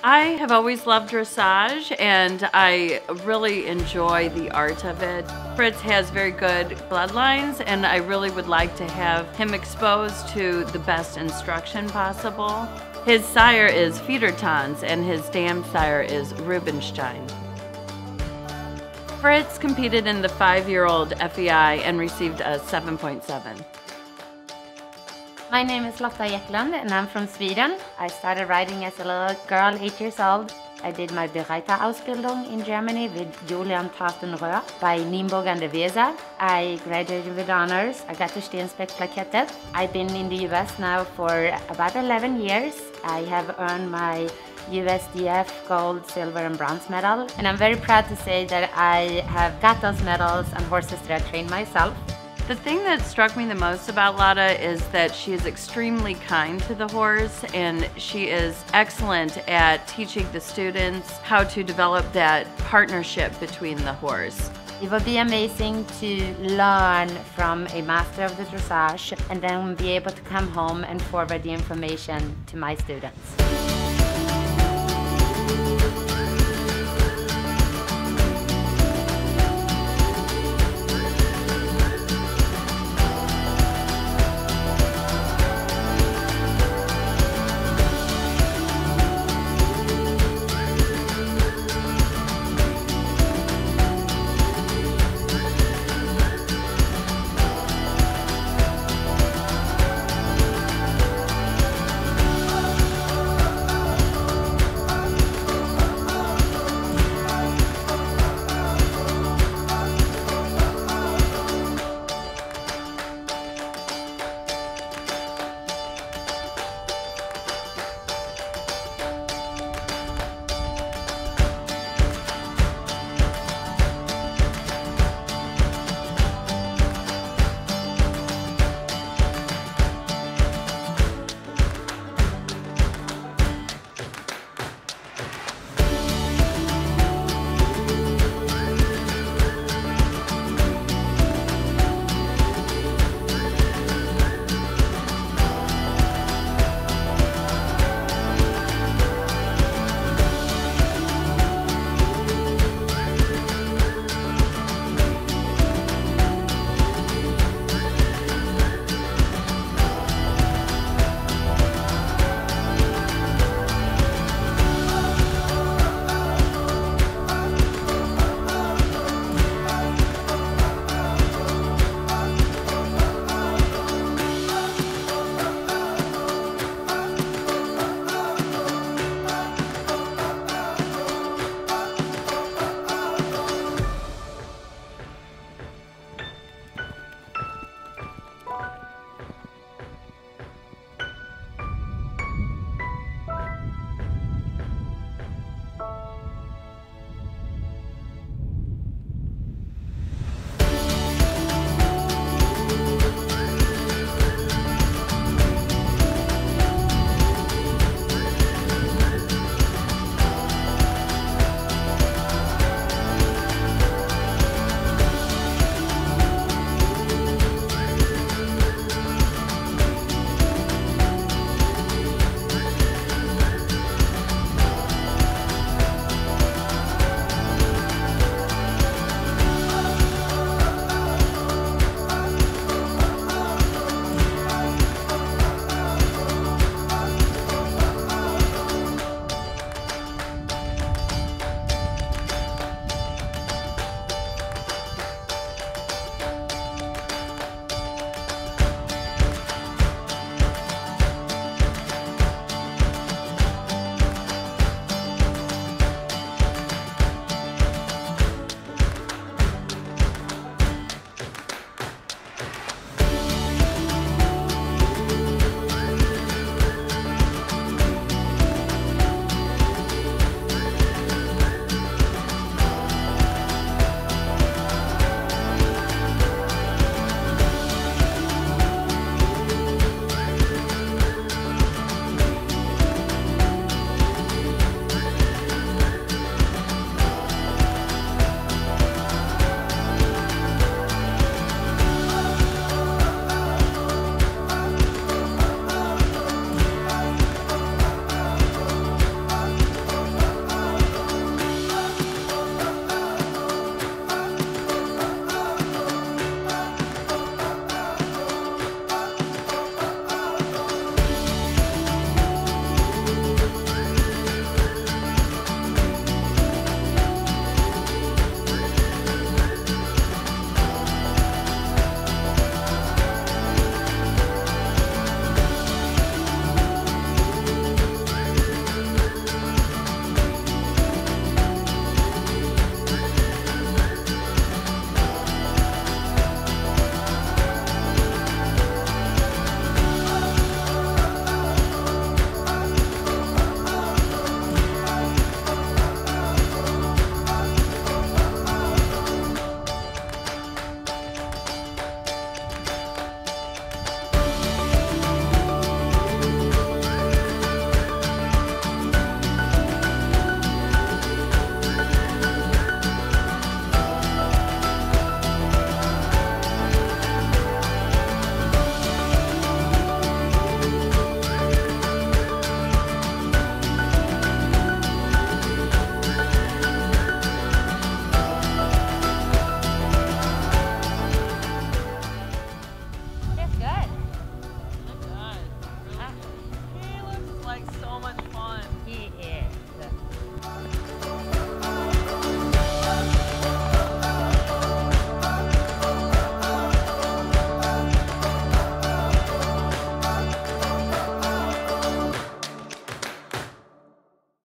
I have always loved dressage and I really enjoy the art of it. Fritz has very good bloodlines and I really would like to have him exposed to the best instruction possible. His sire is Fiedertans and his dam sire is Rubinstein. Fritz competed in the 5-year-old FEI and received a 7.7. My name is Lotta Eklund and I'm from Sweden. I started riding as a little girl, 8 years old. I did my Bereiter-Ausbildung in Germany with Julian Tastenröhr by Nimburg an der Weser. I graduated with honors. I got the Stensbeck-Plakettet. I've been in the US now for about 11 years. I have earned my USDF gold, silver and bronze medal. And I'm very proud to say that I have got those medals on horses that I trained myself. The thing that struck me the most about Lotta is that she is extremely kind to the horse and she is excellent at teaching the students how to develop that partnership between the horse. It would be amazing to learn from a master of the dressage and then be able to come home and forward the information to my students.